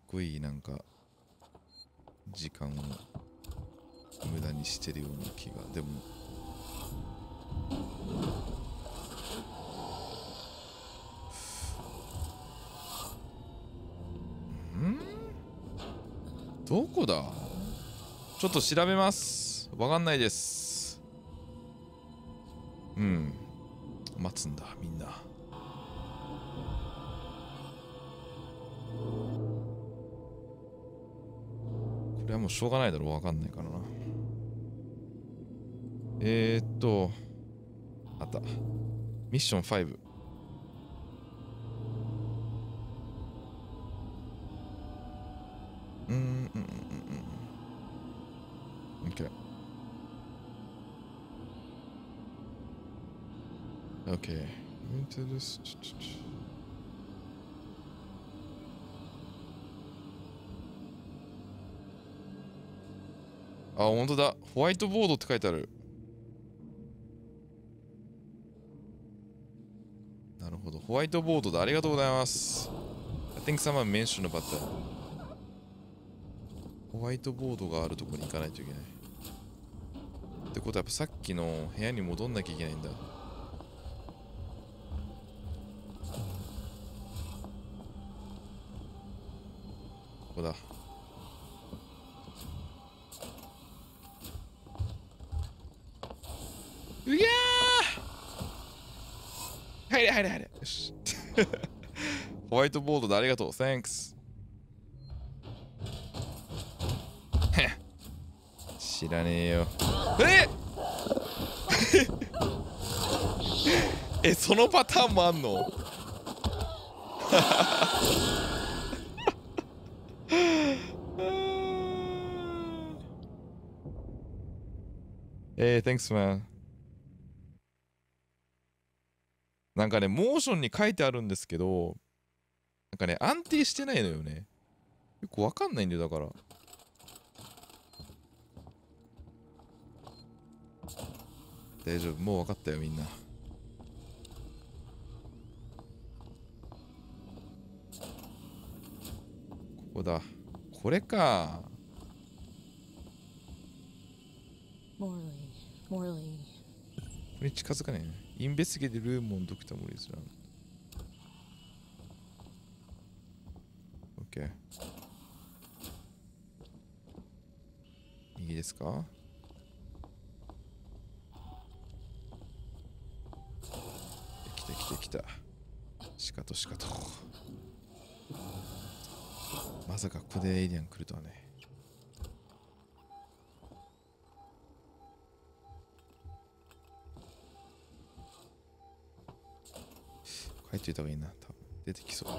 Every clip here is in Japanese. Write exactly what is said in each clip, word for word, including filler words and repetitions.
ごいなんか時間を無駄にしてるような気が。でもんどこだ。ちょっと調べます。わかんないです。うん、待つんだみんな。これはもうしょうがないだろう。わかんないからな。えー、っとあった。ミッションファイブ。うんうんうんうんうん。OK。OK。Into this。あ、ほんとだ。ホワイトボードって書いてある。なるほど。ホワイトボードだ。ありがとうございます。I think someone mentioned about that. ホワイトボードがあるところに行かないといけない。ってことはやっぱさっきの部屋に戻んなきゃいけないんだ。ここだ。うぎゃー、入れ入れ入れ。よし。ホワイトボードでありがとう。Thanks。知らねえよ。ええ、そのパターンもあんの？えー、thanks man。なんかね、モーションに書いてあるんですけど、なんかね、安定してないのよね。よくわかんないんだよ、だから。大丈夫、もうわかったよ、みんな。ここだ。これか。これ近づかないね。インベスティゲートルームオンドクターモリスラン。オッケー。右ですか？来た来た来た。しかとしかと。まさかここでエイリアン来るとはね。書いといた方がいいな。多分出てきそう。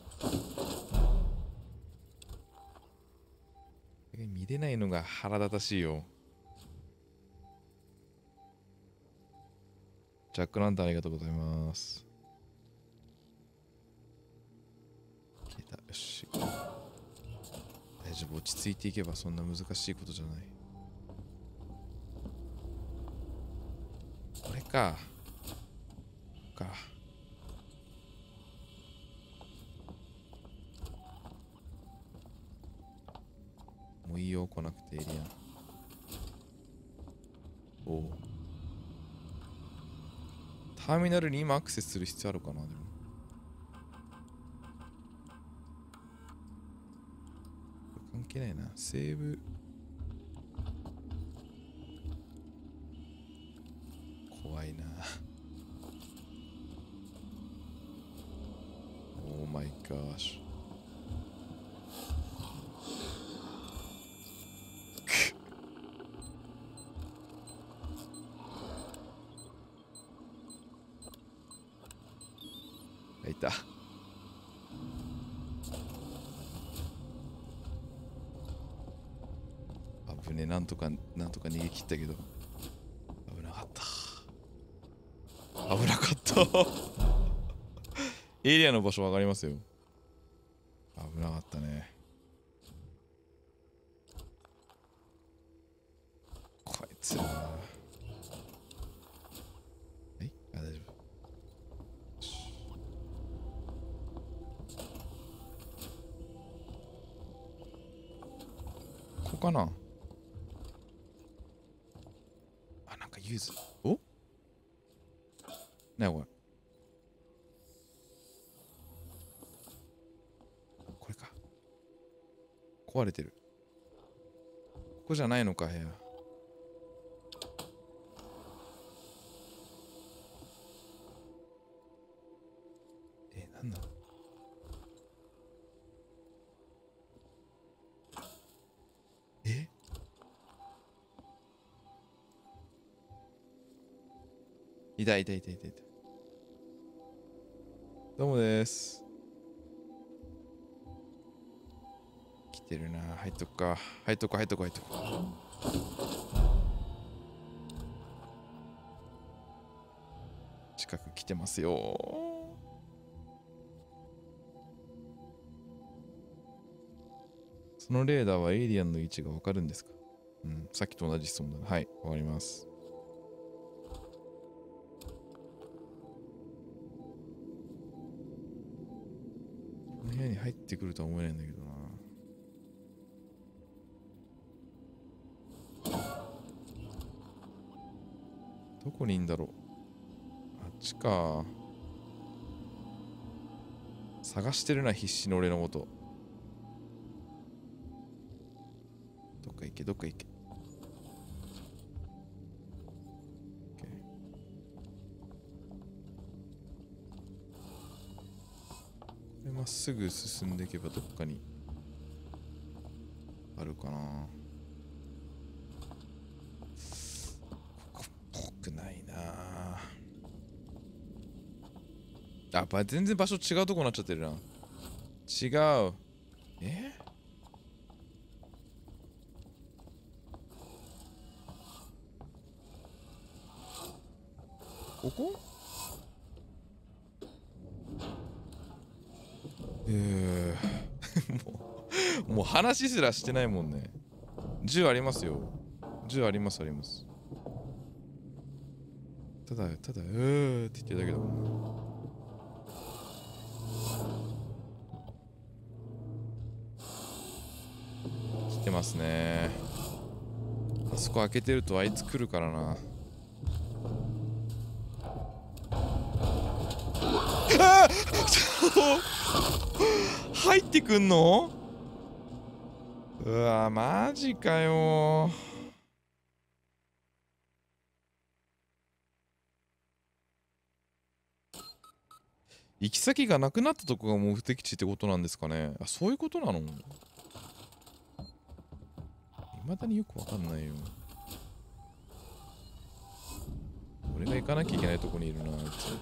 見れないのが腹立たしいよ。ジャックランタンありがとうございます。消えた。よし。大丈夫。落ち着いていけばそんな難しいことじゃない。これか。か。もういいよ、来なくてエイリアン。おう。ターミナルに今アクセスする必要あるかな、でも。関係ないな。セーブ。怖いな。オーマイガーシュ。いた。危ね、なんとかなんとか逃げ切ったけど危なかった。危なかったエリアの場所分かりますよ。危なかったね。こいつら。はい、あ、大丈夫。 かな。あ、なんかユーズ。お、なにこれ。これか。壊れてる。ここじゃないのか、部屋。え、なんだ。え、いたいたいたいたいた。どうもです。来てるな。入っとくか。入っとく入っとく入っとく。近く来てますよ。そのレーダーはエイリアンの位置がわかるんですか？うん、さっきと同じ質問だ。はい、わかります。この部屋に入ってくるとは思えないんだけどな。どこにいんだろう。あっちか。探してるな、必死の俺のこと。どっか行け、どっか行け。OK。これまっすぐ進んでいけばどっかにあるかな。ここっぽくないな。あ、ば全然場所違うとこになっちゃってるな。違う。え、ここ？えー、もう、もう話すらしてないもんね。銃ありますよ。銃ありますあります。ただ、ただ、うーって言ってるだけだもんな。来てますね。あそこ開けてるとあいつ来るからな。あ入ってくんの？うわマジかよ。行き先がなくなったとこが目的地ってことなんですかね。あ、そういうことなの？未だによくわかんないよ。俺が行かなきゃいけないとこにいるな、あいつ。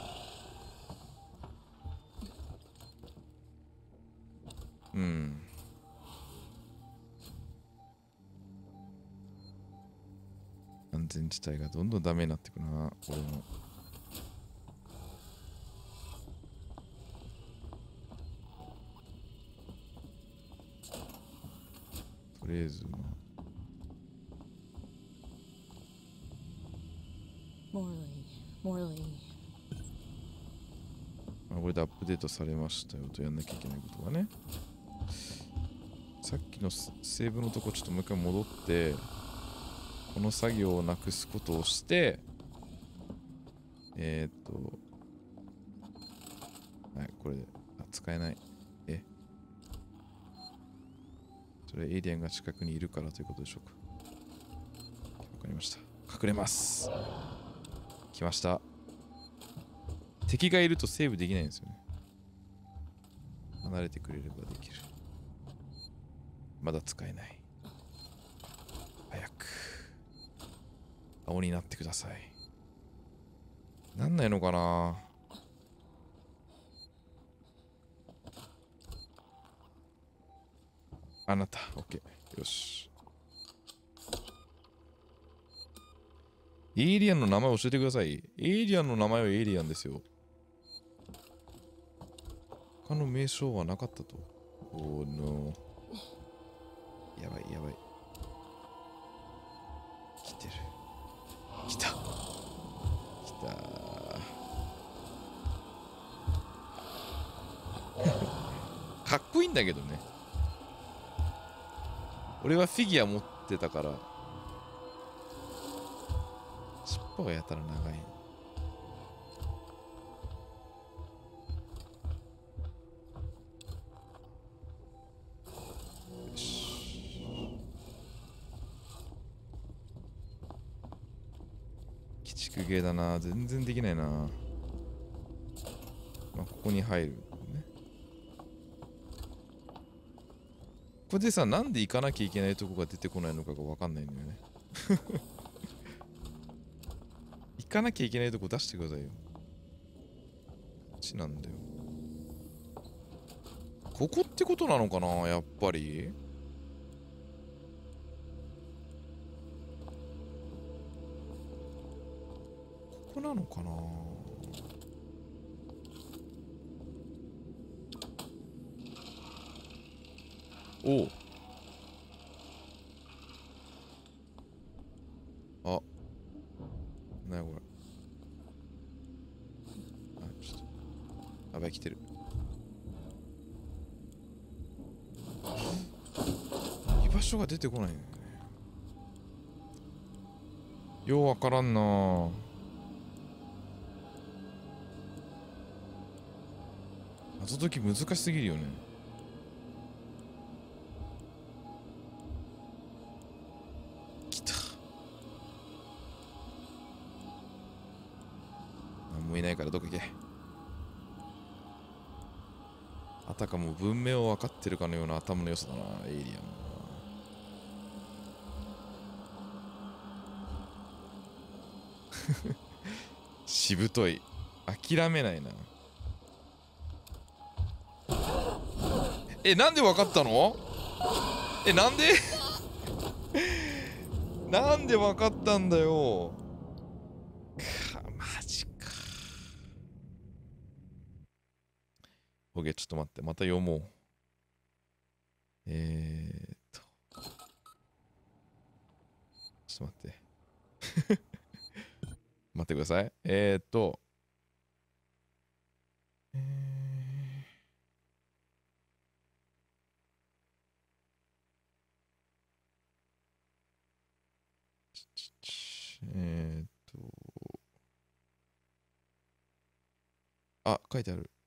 うん。安全地帯がどんどんダメになってくな、俺も。とりあえず、まあ。まあ、これでアップデートされましたよとやんなきゃいけないことがね。さっきのセーブのとこちょっともう一回戻って、この作業をなくすことをして、えー、っと、はい、これで、あ、使えない。え。それエイリアンが近くにいるからということでしょうか。わかりました。隠れます。来ました。敵がいるとセーブできないんですよね。離れてくれればできる。まだ使えない。早く青になってください。なんないのかな。あなた OK。 よし。エイリアンの名前教えてください。エイリアンの名前はエイリアンですよ。他の名称はなかったと。おーのー。やばいやばい。来てる。来た。来たー。かっこいいんだけどね。 俺はフィギュア持ってたから尻尾がやたら長い。よし。鬼畜ゲーだな。全然できないな。まあ、ここに入るね。これでさ、なんで行かなきゃいけないとこが出てこないのかが分かんないんだよね。行かなきゃいけないとこ出してくださいよ。こっちなんだよ。ここってことなのかな、やっぱり。ここなのかな。おう。あ。なにこれ。あ、ちょっと。やばい、来てる。居場所が出てこないんだよね。ようわからんなぁ。謎解き難しすぎるよね。来た。なんもいないからどこ行け。あたかも文明を分かってるかのような頭の良さだな、エイリアンも。しぶとい。諦めないな。え、なんで分かったの？え、なんでなんで分かったんだよ。か、マジか。オッケー、ちょっと待って、また読もう。えーっと。ちょっと待って。待ってください。えーっと。えーえーっと。あ、書いてある。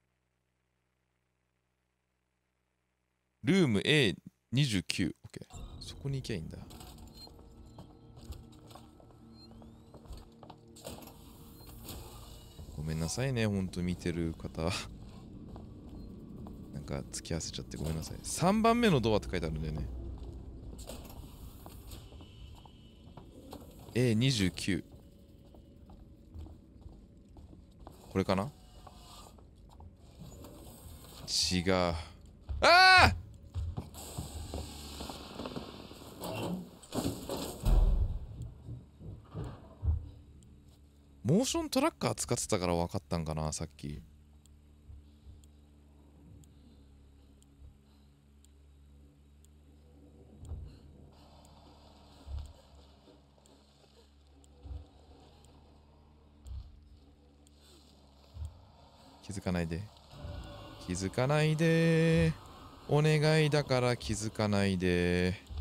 ルーム エーにじゅうきゅう。OK。そこに行きゃいいんだ。ごめんなさいね、ほんと見てる方。なんか付き合わせちゃってごめんなさい。さんばんめのドアって書いてあるんだよね。エーにじゅうきゅう。これかな？違う。ああ！モーショントラッカー使ってたから分かったんかな、さっき。気づかないで。気づかないで。お願いだから気づかないで。